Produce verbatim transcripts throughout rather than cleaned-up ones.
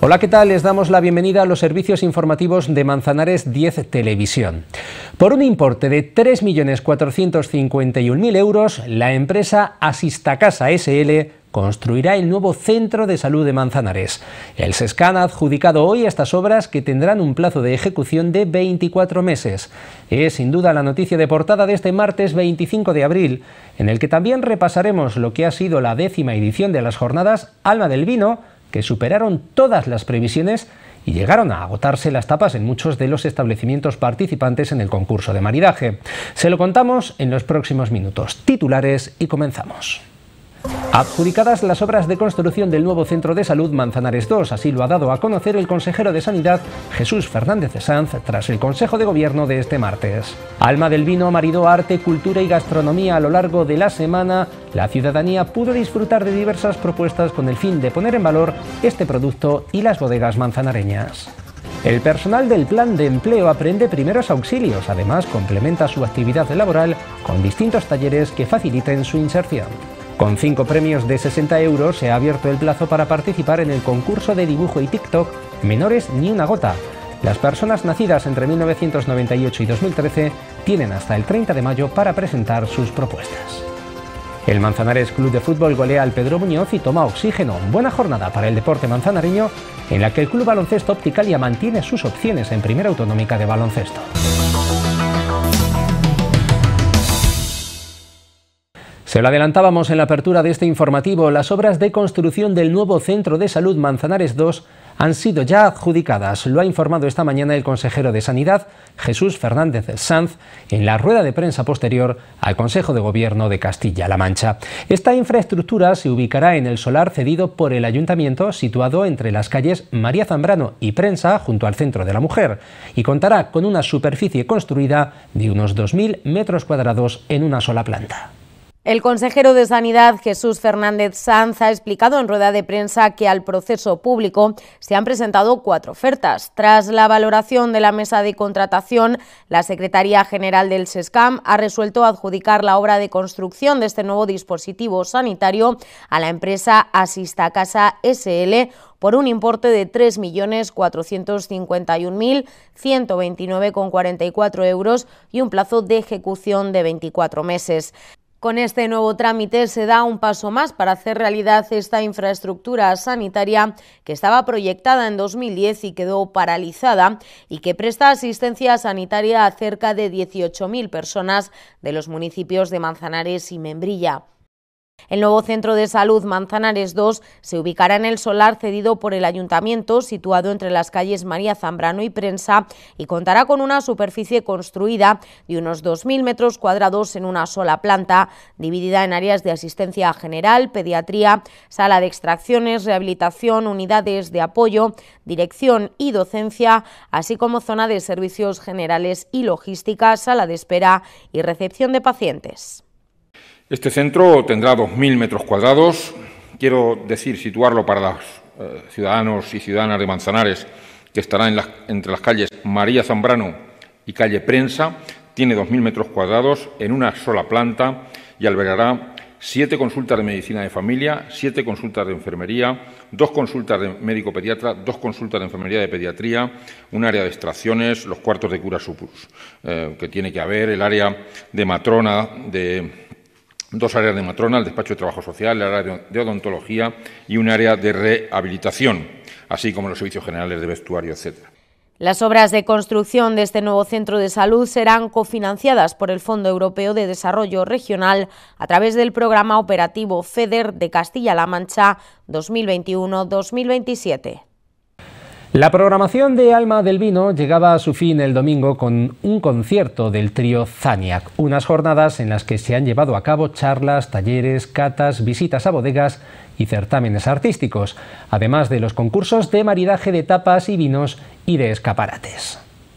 Hola, ¿qué tal? Les damos la bienvenida a los servicios informativos de Manzanares diez Televisión. Por un importe de tres millones cuatrocientos cincuenta y un mil euros, la empresa Asistacasa ese ele construirá el nuevo Centro de Salud de Manzanares. El SESCAM ha adjudicado hoy estas obras, que tendrán un plazo de ejecución de veinticuatro meses. Es sin duda la noticia de portada de este martes veinticinco de abril, en el que también repasaremos lo que ha sido la décima edición de las jornadas Alma del Vino, que superaron todas las previsiones y llegaron a agotarse las tapas en muchos de los establecimientos participantes en el concurso de maridaje. Se lo contamos en los próximos minutos. Titulares y comenzamos. Adjudicadas las obras de construcción del nuevo Centro de Salud Manzanares dos, así lo ha dado a conocer el consejero de Sanidad, Jesús Fernández Sanz, tras el Consejo de Gobierno de este martes. Alma del Vino maridó arte, cultura y gastronomía a lo largo de la semana. La ciudadanía pudo disfrutar de diversas propuestas con el fin de poner en valor este producto y las bodegas manzanareñas. El personal del Plan de Empleo aprende primeros auxilios, además complementa su actividad laboral con distintos talleres que faciliten su inserción. Con cinco premios de sesenta euros se ha abierto el plazo para participar en el concurso de dibujo y TikTok Menores ni una gota. Las personas nacidas entre mil novecientos noventa y ocho y dos mil trece tienen hasta el treinta de mayo para presentar sus propuestas. El Manzanares Club de Fútbol golea al Pedro Muñoz y toma oxígeno. Buena jornada para el deporte manzanareño, en la que el Club Baloncesto Opticalia mantiene sus opciones en Primera Autonómica de Baloncesto. Se lo adelantábamos en la apertura de este informativo, las obras de construcción del nuevo Centro de Salud Manzanares dos han sido ya adjudicadas. Lo ha informado esta mañana el consejero de Sanidad, Jesús Fernández Sanz, en la rueda de prensa posterior al Consejo de Gobierno de Castilla-La Mancha. Esta infraestructura se ubicará en el solar cedido por el Ayuntamiento, situado entre las calles María Zambrano y Prensa, junto al Centro de la Mujer, y contará con una superficie construida de unos dos mil metros cuadrados en una sola planta. El consejero de Sanidad, Jesús Fernández Sanz, ha explicado en rueda de prensa que al proceso público se han presentado cuatro ofertas. Tras la valoración de la mesa de contratación, la Secretaría General del SESCAM ha resuelto adjudicar la obra de construcción de este nuevo dispositivo sanitario a la empresa Asistacasa ese ele por un importe de tres millones cuatrocientos cincuenta y un mil ciento veintinueve con cuarenta y cuatro euros y un plazo de ejecución de veinticuatro meses. Con este nuevo trámite se da un paso más para hacer realidad esta infraestructura sanitaria que estaba proyectada en dos mil diez y quedó paralizada y que presta asistencia sanitaria a cerca de dieciocho mil personas de los municipios de Manzanares y Membrilla. El nuevo Centro de Salud Manzanares dos se ubicará en el solar cedido por el Ayuntamiento, situado entre las calles María Zambrano y Prensa, y contará con una superficie construida de unos dos mil metros cuadrados en una sola planta, dividida en áreas de asistencia general, pediatría, sala de extracciones, rehabilitación, unidades de apoyo, dirección y docencia, así como zona de servicios generales y logística, sala de espera y recepción de pacientes. Este centro tendrá dos mil metros cuadrados. Quiero decir, situarlo para los eh, ciudadanos y ciudadanas de Manzanares, que estará en las, entre las calles María Zambrano y calle Prensa. Tiene dos mil metros cuadrados en una sola planta y albergará siete consultas de medicina de familia, siete consultas de enfermería, dos consultas de médico pediatra, dos consultas de enfermería de pediatría, un área de extracciones, los cuartos de cura supus, eh, que tiene que haber, el área de matrona, de dos áreas de matrona, el despacho de trabajo social, el área de odontología y un área de rehabilitación, así como los servicios generales de vestuario, etcétera. Las obras de construcción de este nuevo centro de salud serán cofinanciadas por el Fondo Europeo de Desarrollo Regional a través del programa operativo FEDER de Castilla-La Mancha dos mil veintiuno a dos mil veintisiete. La programación de Alma del Vino llegaba a su fin el domingo con un concierto del trío Zaniac, unas jornadas en las que se han llevado a cabo charlas, talleres, catas, visitas a bodegas y certámenes artísticos, además de los concursos de maridaje de tapas y vinos y de escaparates.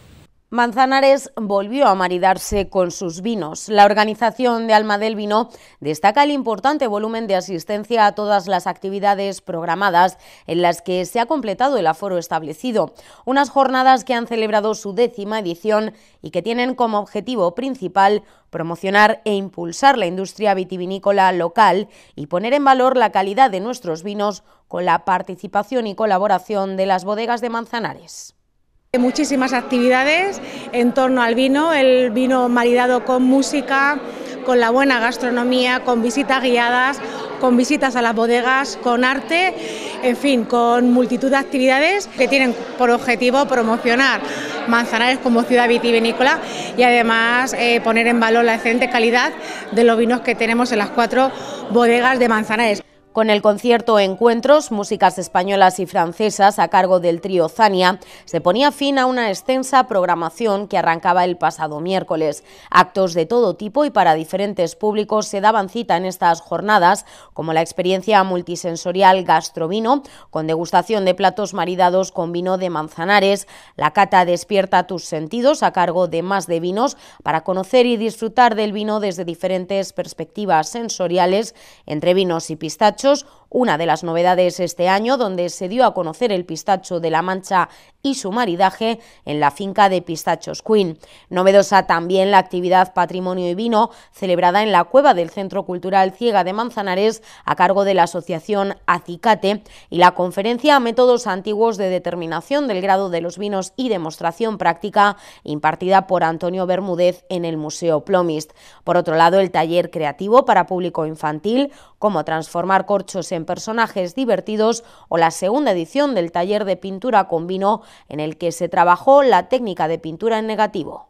Manzanares volvió a maridarse con sus vinos. La organización de Alma del Vino destaca el importante volumen de asistencia a todas las actividades programadas en las que se ha completado el aforo establecido. Unas jornadas que han celebrado su décima edición y que tienen como objetivo principal promocionar e impulsar la industria vitivinícola local y poner en valor la calidad de nuestros vinos con la participación y colaboración de las bodegas de Manzanares. Muchísimas actividades en torno al vino, el vino maridado con música, con la buena gastronomía, con visitas guiadas, con visitas a las bodegas, con arte, en fin, con multitud de actividades que tienen por objetivo promocionar Manzanares como ciudad vitivinícola y además eh, poner en valor la excelente calidad de los vinos que tenemos en las cuatro bodegas de Manzanares. Con el concierto Encuentros, músicas españolas y francesas a cargo del trío Zania, se ponía fin a una extensa programación que arrancaba el pasado miércoles. Actos de todo tipo y para diferentes públicos se daban cita en estas jornadas, como la experiencia multisensorial Gastrovino, con degustación de platos maridados con vino de Manzanares, la cata Despierta tus sentidos a cargo de Más de Vinos, para conocer y disfrutar del vino desde diferentes perspectivas sensoriales, entre vinos y pistachos, una de las novedades este año, donde se dio a conocer el pistacho de La Mancha y su maridaje en la finca de Pistachos Queen. Novedosa también la actividad Patrimonio y Vino, celebrada en la cueva del Centro Cultural Ciega de Manzanares, a cargo de la asociación Acicate, y la conferencia Métodos Antiguos de Determinación del Grado de los Vinos y Demostración Práctica, impartida por Antonio Bermúdez en el Museo Plomist. Por otro lado, el taller creativo para público infantil, Cómo transformar corchos en personajes divertidos, o la segunda edición del taller de pintura con vino, en el que se trabajó la técnica de pintura en negativo.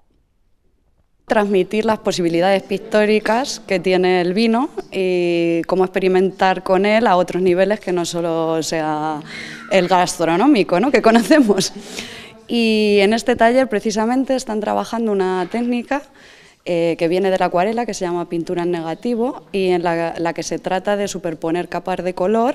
Transmitir las posibilidades pictóricas que tiene el vino y cómo experimentar con él a otros niveles que no solo sea el gastronómico, ¿no?, que conocemos. Y en este taller precisamente están trabajando una técnica Eh, que viene de la acuarela, que se llama pintura en negativo, y en la, la que se trata de superponer capas de color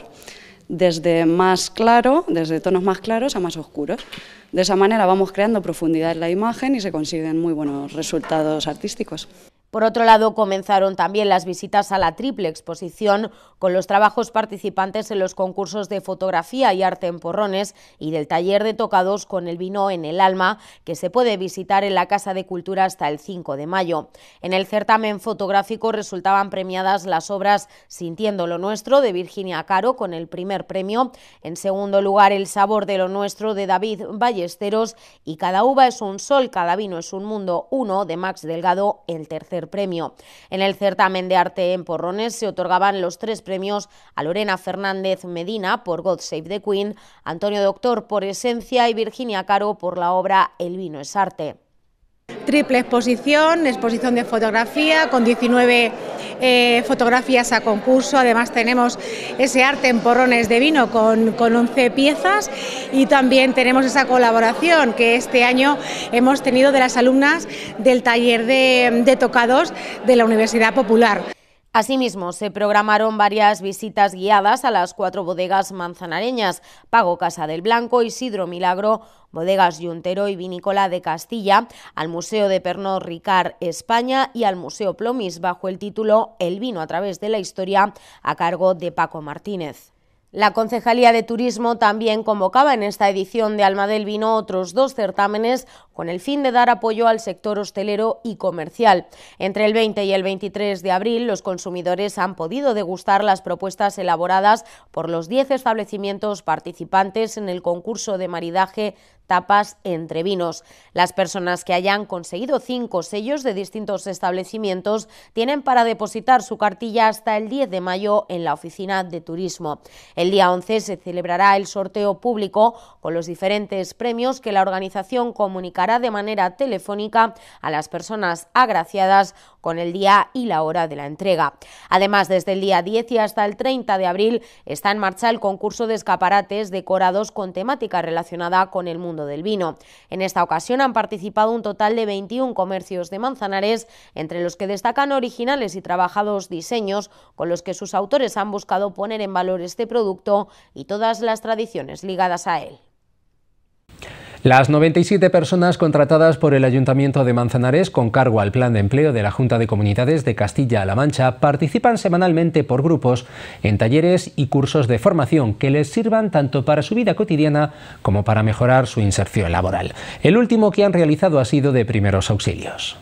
desde más claro, desde tonos más claros a más oscuros. De esa manera vamos creando profundidad en la imagen y se consiguen muy buenos resultados artísticos. Por otro lado, comenzaron también las visitas a la triple exposición, con los trabajos participantes en los concursos de fotografía y arte en Porrones y del taller de tocados con el vino en el alma, que se puede visitar en la Casa de Cultura hasta el cinco de mayo. En el certamen fotográfico resultaban premiadas las obras Sintiendo lo Nuestro, de Virginia Caro, con el primer premio. En segundo lugar, El Sabor de lo Nuestro, de David Ballesteros, y Cada uva es un sol, cada vino es un mundo uno, de Max Delgado, el tercer premio. En el certamen de arte en Porrones se otorgaban los tres premios a Lorena Fernández Medina por God Save the Queen, Antonio Doctor por Esencia y Virginia Caro por la obra El vino es arte. Triple exposición, exposición de fotografía con diecinueve eh, fotografías a concurso. Además tenemos ese arte en porrones de vino con, con once piezas, y también tenemos esa colaboración que este año hemos tenido de las alumnas del taller de, de tocados de la Universidad Popular. Asimismo, se programaron varias visitas guiadas a las cuatro bodegas manzanareñas: Pago Casa del Blanco, Isidro Milagro, Bodegas Yuntero y Vinícola de Castilla, al Museo de Pernod Ricard España y al Museo Plomist, bajo el título El vino a través de la historia, a cargo de Paco Martínez. La Concejalía de Turismo también convocaba en esta edición de Alma del Vino otros dos certámenes con el fin de dar apoyo al sector hostelero y comercial. Entre el veinte y el veintitrés de abril, los consumidores han podido degustar las propuestas elaboradas por los diez establecimientos participantes en el concurso de maridaje Tapas entre vinos. Las personas que hayan conseguido cinco sellos de distintos establecimientos tienen para depositar su cartilla hasta el diez de mayo en la oficina de turismo. El día once se celebrará el sorteo público con los diferentes premios que la organización comunicará de manera telefónica a las personas agraciadas con el día y la hora de la entrega. Además, desde el día diez y hasta el treinta de abril está en marcha el concurso de escaparates decorados con temática relacionada con el mundo del vino. En esta ocasión han participado un total de veintiún comercios de Manzanares, entre los que destacan originales y trabajados diseños con los que sus autores han buscado poner en valor este producto y todas las tradiciones ligadas a él. Las noventa y siete personas contratadas por el Ayuntamiento de Manzanares con cargo al Plan de Empleo de la Junta de Comunidades de Castilla-La Mancha participan semanalmente por grupos en talleres y cursos de formación que les sirvan tanto para su vida cotidiana como para mejorar su inserción laboral. El último que han realizado ha sido de primeros auxilios.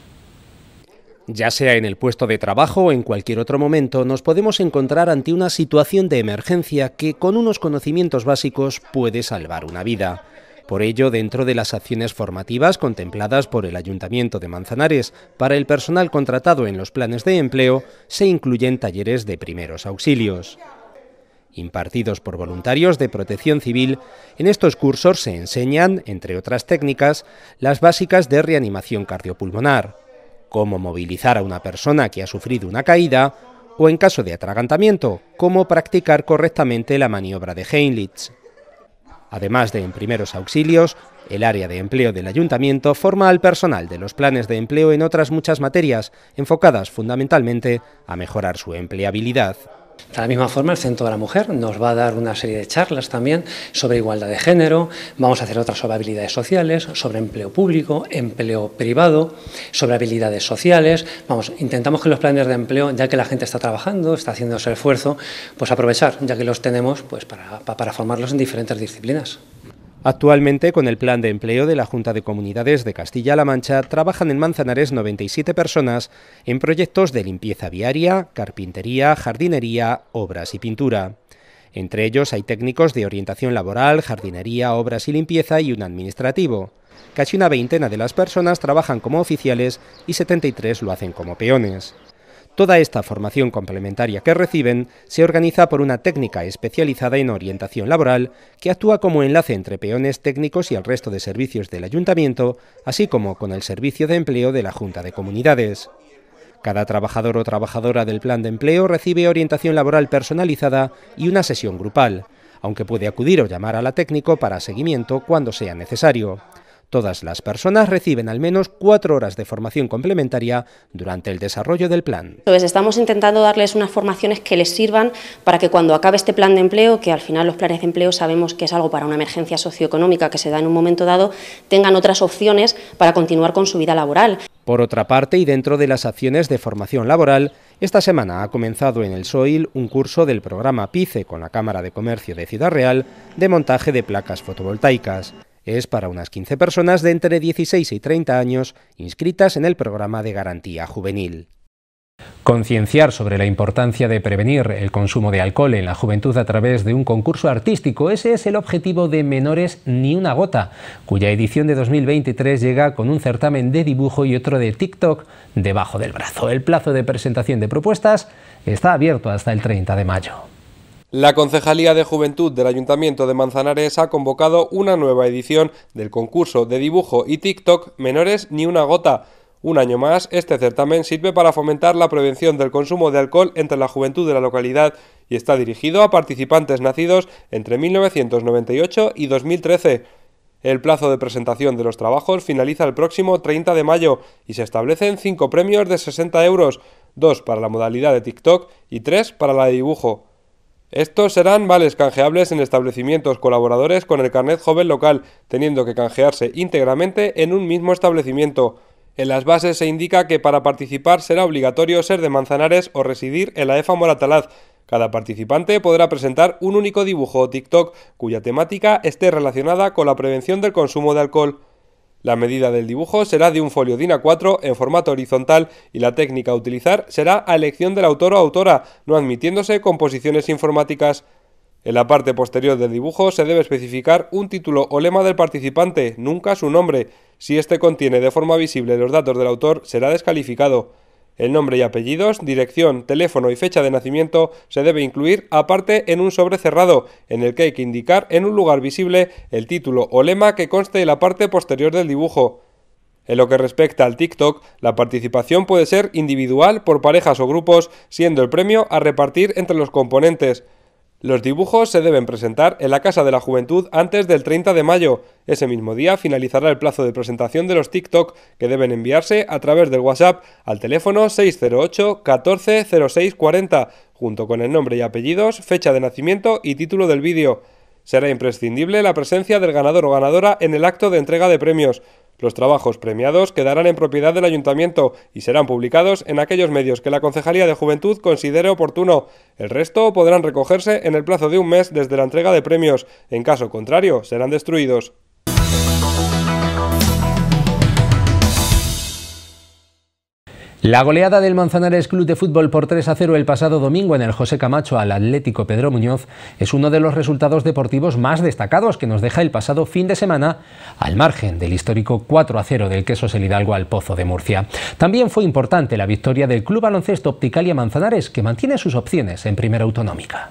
Ya sea en el puesto de trabajo o en cualquier otro momento, nos podemos encontrar ante una situación de emergencia que, con unos conocimientos básicos, puede salvar una vida. Por ello, dentro de las acciones formativas contempladas por el Ayuntamiento de Manzanares para el personal contratado en los planes de empleo, se incluyen talleres de primeros auxilios. Impartidos por voluntarios de Protección Civil, en estos cursos se enseñan, entre otras técnicas, las básicas de reanimación cardiopulmonar, cómo movilizar a una persona que ha sufrido una caída o, en caso de atragantamiento, cómo practicar correctamente la maniobra de Heimlich. Además de en primeros auxilios, el área de empleo del Ayuntamiento forma al personal de los planes de empleo en otras muchas materias, enfocadas fundamentalmente a mejorar su empleabilidad. De la misma forma, el Centro de la Mujer nos va a dar una serie de charlas también sobre igualdad de género, vamos a hacer otras sobre habilidades sociales, sobre empleo público, empleo privado, sobre habilidades sociales. Vamos, intentamos que los planes de empleo, ya que la gente está trabajando, está haciendo ese esfuerzo, pues aprovechar, ya que los tenemos, pues para, para formarlos en diferentes disciplinas. Actualmente, con el Plan de Empleo de la Junta de Comunidades de Castilla-La Mancha, trabajan en Manzanares noventa y siete personas en proyectos de limpieza viaria, carpintería, jardinería, obras y pintura. Entre ellos hay técnicos de orientación laboral, jardinería, obras y limpieza y un administrativo. Casi una veintena de las personas trabajan como oficiales y setenta y tres lo hacen como peones. Toda esta formación complementaria que reciben se organiza por una técnica especializada en orientación laboral que actúa como enlace entre peones técnicos y el resto de servicios del Ayuntamiento, así como con el Servicio de Empleo de la Junta de Comunidades. Cada trabajador o trabajadora del plan de empleo recibe orientación laboral personalizada y una sesión grupal, aunque puede acudir o llamar a la técnico para seguimiento cuando sea necesario. Todas las personas reciben al menos cuatro horas de formación complementaria durante el desarrollo del plan. Entonces, estamos intentando darles unas formaciones que les sirvan para que cuando acabe este plan de empleo, que al final los planes de empleo sabemos que es algo para una emergencia socioeconómica que se da en un momento dado, tengan otras opciones para continuar con su vida laboral. Por otra parte, y dentro de las acciones de formación laboral, esta semana ha comenzado en el Soil un curso del programa PICE con la Cámara de Comercio de Ciudad Real de montaje de placas fotovoltaicas. Es para unas quince personas de entre dieciséis y treinta años inscritas en el programa de garantía juvenil. Concienciar sobre la importancia de prevenir el consumo de alcohol en la juventud a través de un concurso artístico, ese es el objetivo de Menores Ni Una Gota, cuya edición de dos mil veintitrés llega con un certamen de dibujo y otro de TikTok debajo del brazo. El plazo de presentación de propuestas está abierto hasta el treinta de mayo. La Concejalía de Juventud del Ayuntamiento de Manzanares ha convocado una nueva edición del concurso de dibujo y TikTok Menores Ni Una Gota. Un año más, este certamen sirve para fomentar la prevención del consumo de alcohol entre la juventud de la localidad y está dirigido a participantes nacidos entre mil novecientos noventa y ocho y dos mil trece. El plazo de presentación de los trabajos finaliza el próximo treinta de mayo y se establecen cinco premios de sesenta euros, dos para la modalidad de TikTok y tres para la de dibujo. Estos serán vales canjeables en establecimientos colaboradores con el carnet joven local, teniendo que canjearse íntegramente en un mismo establecimiento. En las bases se indica que para participar será obligatorio ser de Manzanares o residir en la E F A Moratalaz. Cada participante podrá presentar un único dibujo o TikTok cuya temática esté relacionada con la prevención del consumo de alcohol. La medida del dibujo será de un folio DIN A cuatro en formato horizontal y la técnica a utilizar será a elección del autor o autora, no admitiéndose composiciones informáticas. En la parte posterior del dibujo se debe especificar un título o lema del participante, nunca su nombre. Si este contiene de forma visible los datos del autor, será descalificado. El nombre y apellidos, dirección, teléfono y fecha de nacimiento se debe incluir aparte en un sobre cerrado, en el que hay que indicar en un lugar visible el título o lema que conste en la parte posterior del dibujo. En lo que respecta al TikTok, la participación puede ser individual, por parejas o grupos, siendo el premio a repartir entre los componentes. Los dibujos se deben presentar en la Casa de la Juventud antes del treinta de mayo. Ese mismo día finalizará el plazo de presentación de los TikTok, que deben enviarse a través del WhatsApp al teléfono seis cero ocho catorce cero seis cuarenta, junto con el nombre y apellidos, fecha de nacimiento y título del vídeo. Será imprescindible la presencia del ganador o ganadora en el acto de entrega de premios. Los trabajos premiados quedarán en propiedad del Ayuntamiento y serán publicados en aquellos medios que la Concejalía de Juventud considere oportuno. El resto podrán recogerse en el plazo de un mes desde la entrega de premios. En caso contrario, serán destruidos. La goleada del Manzanares Club de Fútbol por tres a cero el pasado domingo en el José Camacho al Atlético Pedro Muñoz es uno de los resultados deportivos más destacados que nos deja el pasado fin de semana, al margen del histórico cuatro a cero del Quesos El Hidalgo al Pozo de Murcia. También fue importante la victoria del Club Baloncesto Opticalia Manzanares, que mantiene sus opciones en Primera Autonómica.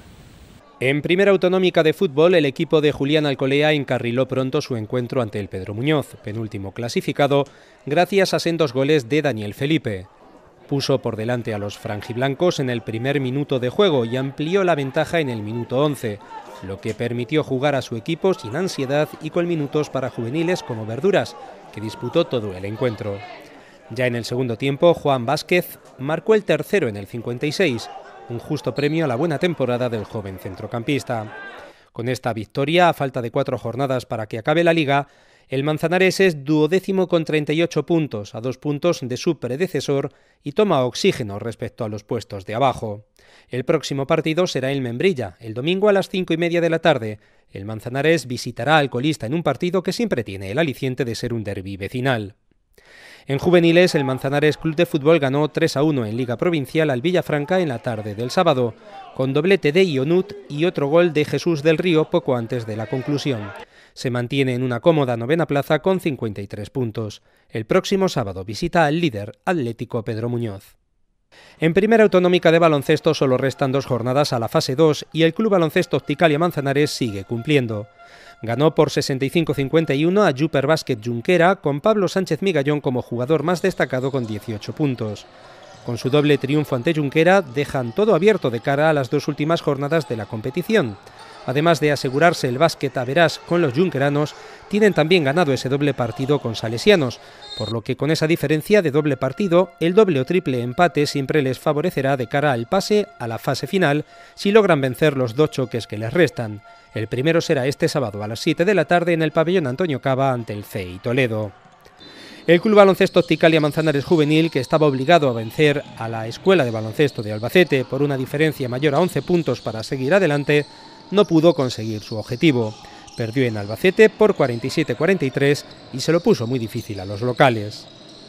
En Primera Autonómica de Fútbol, el equipo de Julián Alcolea encarriló pronto su encuentro ante el Pedro Muñoz, penúltimo clasificado, gracias a sendos goles de Daniel Felipe. Puso por delante a los franjiblancos en el primer minuto de juego y amplió la ventaja en el minuto once, lo que permitió jugar a su equipo sin ansiedad y con minutos para juveniles como Verduras, que disputó todo el encuentro. Ya en el segundo tiempo, Juan Vázquez marcó el tercero en el cincuenta y seis, un justo premio a la buena temporada del joven centrocampista. Con esta victoria, a falta de cuatro jornadas para que acabe la liga, el Manzanares es duodécimo con treinta y ocho puntos, a dos puntos de su predecesor, y toma oxígeno respecto a los puestos de abajo. El próximo partido será en Membrilla, el domingo a las cinco y media de la tarde. El Manzanares visitará al colista en un partido que siempre tiene el aliciente de ser un derbi vecinal. En juveniles, el Manzanares Club de Fútbol ganó tres a uno en Liga Provincial al Villafranca en la tarde del sábado, con doblete de Ionut y otro gol de Jesús del Río poco antes de la conclusión. Se mantiene en una cómoda novena plaza con cincuenta y tres puntos. El próximo sábado visita al líder Atlético Pedro Muñoz. En Primera Autonómica de Baloncesto solo restan dos jornadas a la fase dos y el Club Baloncesto Opticalia Manzanares sigue cumpliendo. Ganó por sesenta y cinco a cincuenta y uno a Júper Básquet Junquera, con Pablo Sánchez Migallón como jugador más destacado con dieciocho puntos. Con su doble triunfo ante Junquera dejan todo abierto de cara a las dos últimas jornadas de la competición. Además de asegurarse el básquet a verás con los junqueranos, tienen también ganado ese doble partido con salesianos, por lo que con esa diferencia de doble partido, el doble o triple empate siempre les favorecerá de cara al pase a la fase final si logran vencer los dos choques que les restan. El primero será este sábado a las siete de la tarde en el pabellón Antonio Cava ante el C I Toledo. El Club Baloncesto Opticalia Manzanares Juvenil, que estaba obligado a vencer a la Escuela de Baloncesto de Albacete por una diferencia mayor a once puntos para seguir adelante, no pudo conseguir su objetivo. Perdió en Albacete por cuarenta y siete a cuarenta y tres y se lo puso muy difícil a los locales.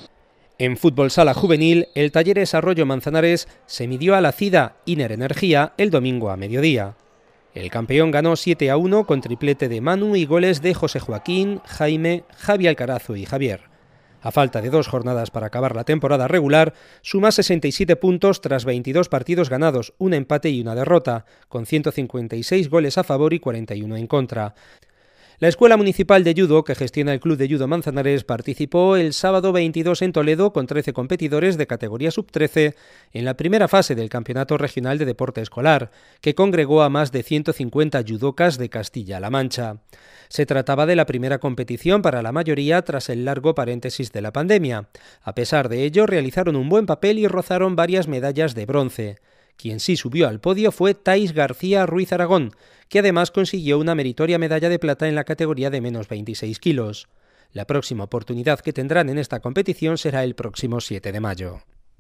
En fútbol sala juvenil, el Talleres Arroyo Manzanares se midió a la Cida Iner Energía el domingo a mediodía. El campeón ganó siete a uno con triplete de Manu y goles de José Joaquín, Jaime, Javi Alcarazo y Javier. A falta de dos jornadas para acabar la temporada regular, suma sesenta y siete puntos tras veintidós partidos ganados, un empate y una derrota, con ciento cincuenta y seis goles a favor y cuarenta y uno en contra. La Escuela Municipal de Judo, que gestiona el Club de Judo Manzanares, participó el sábado veintidós en Toledo con trece competidores de categoría sub trece en la primera fase del Campeonato Regional de Deporte Escolar, que congregó a más de ciento cincuenta judocas de Castilla-La Mancha. Se trataba de la primera competición para la mayoría tras el largo paréntesis de la pandemia. A pesar de ello, realizaron un buen papel y rozaron varias medallas de bronce. Quien sí subió al podio fue Thais García Ruiz Aragón, que además consiguió una meritoria medalla de plata en la categoría de menos veintiséis kilos. La próxima oportunidad que tendrán en esta competición será el próximo siete de mayo.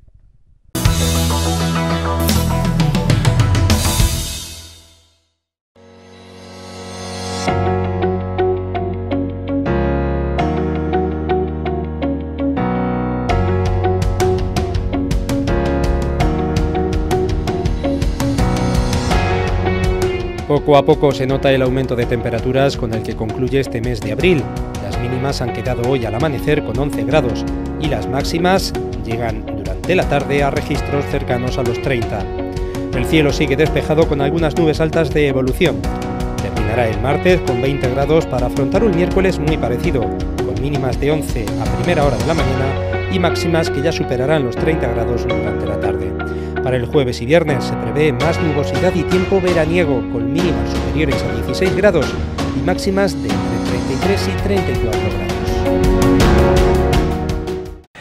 Poco a poco se nota el aumento de temperaturas con el que concluye este mes de abril. Las mínimas han quedado hoy al amanecer con once grados y las máximas llegan durante la tarde a registros cercanos a los treinta. El cielo sigue despejado con algunas nubes altas de evolución. Terminará el martes con veinte grados para afrontar un miércoles muy parecido, con mínimas de once a primera hora de la mañana y máximas que ya superarán los treinta grados durante la tarde. Para el jueves y viernes se prevé más nubosidad y tiempo veraniego, con mínimas superiores a dieciséis grados y máximas de entre treinta y tres y treinta y cuatro grados.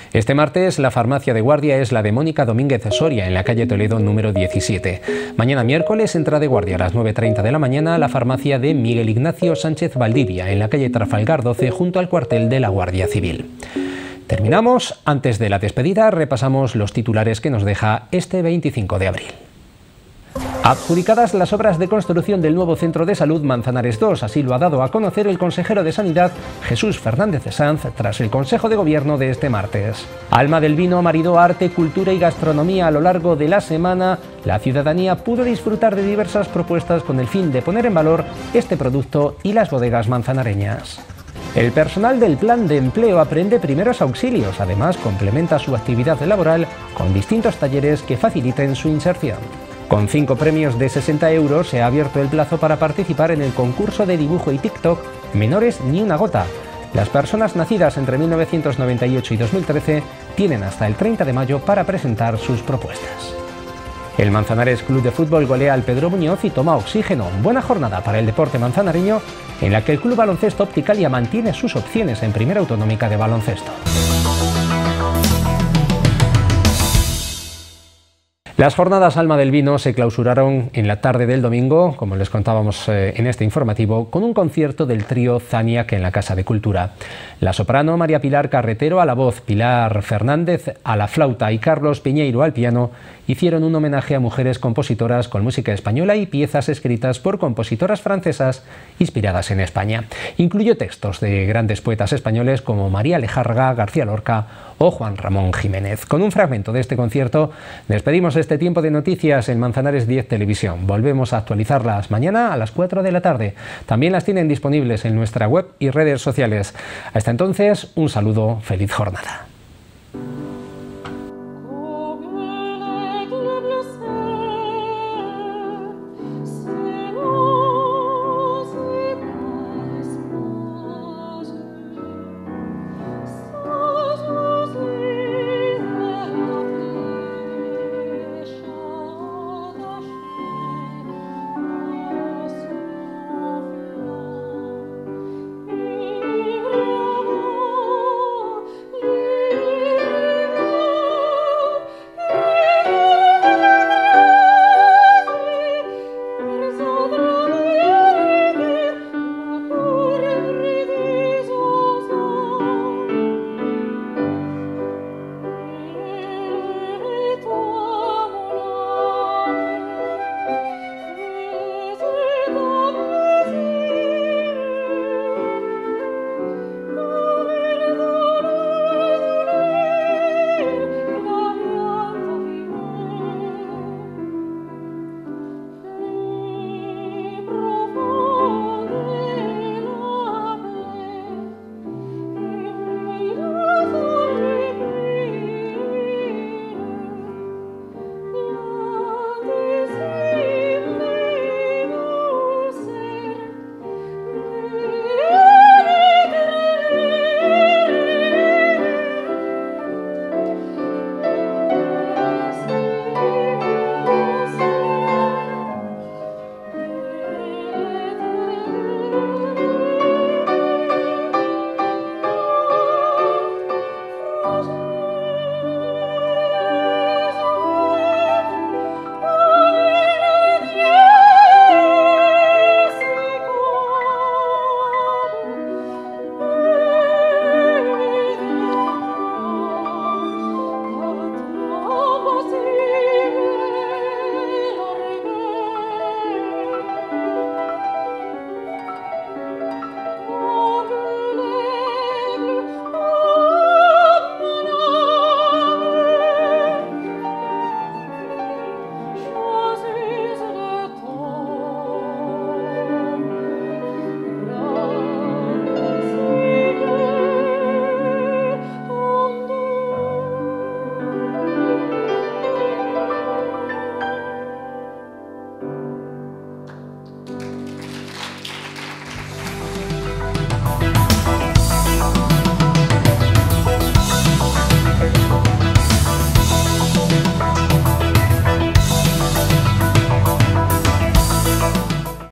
Este martes la farmacia de guardia es la de Mónica Domínguez Soria, en la calle Toledo número diecisiete. Mañana miércoles entra de guardia a las nueve y treinta de la mañana la farmacia de Miguel Ignacio Sánchez Valdivia, en la calle Trafalgar doce, junto al cuartel de la Guardia Civil. Terminamos. Antes de la despedida, repasamos los titulares que nos deja este veinticinco de abril. Adjudicadas las obras de construcción del nuevo Centro de Salud Manzanares dos, así lo ha dado a conocer el consejero de Sanidad, Jesús Fernández Sanz, tras el Consejo de Gobierno de este martes. Alma del Vino maridó arte, cultura y gastronomía a lo largo de la semana. La ciudadanía pudo disfrutar de diversas propuestas con el fin de poner en valor este producto y las bodegas manzanareñas. El personal del Plan de Empleo aprende primeros auxilios, además complementa su actividad laboral con distintos talleres que faciliten su inserción. Con cinco premios de sesenta euros se ha abierto el plazo para participar en el concurso de dibujo y TikTok Menores ni una gota. Las personas nacidas entre mil novecientos noventa y ocho y dos mil trece tienen hasta el treinta de mayo para presentar sus propuestas. El Manzanares Club de Fútbol golea al Pedro Muñoz y toma oxígeno. Buena jornada para el deporte manzanareño, en la que el Club Baloncesto Opticalia mantiene sus opciones en Primera Autonómica de Baloncesto. Las jornadas Alma del Vino se clausuraron en la tarde del domingo, como les contábamos eh, en este informativo, con un concierto del trío Zaniac en la Casa de Cultura. La soprano María Pilar Carretero a la voz, Pilar Fernández a la flauta y Carlos Piñeiro al piano hicieron un homenaje a mujeres compositoras con música española y piezas escritas por compositoras francesas inspiradas en España. Incluyó textos de grandes poetas españoles como María Lejarga, García Lorca o Juan Ramón Jiménez. Con un fragmento de este concierto despedimos este tiempo de noticias en Manzanares diez Televisión. Volvemos a actualizarlas mañana a las cuatro de la tarde. También las tienen disponibles en nuestra web y redes sociales. Hasta entonces, un saludo, feliz jornada.